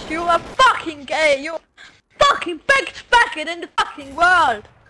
You are fucking gay. You're fucking biggest faggot in the fucking world.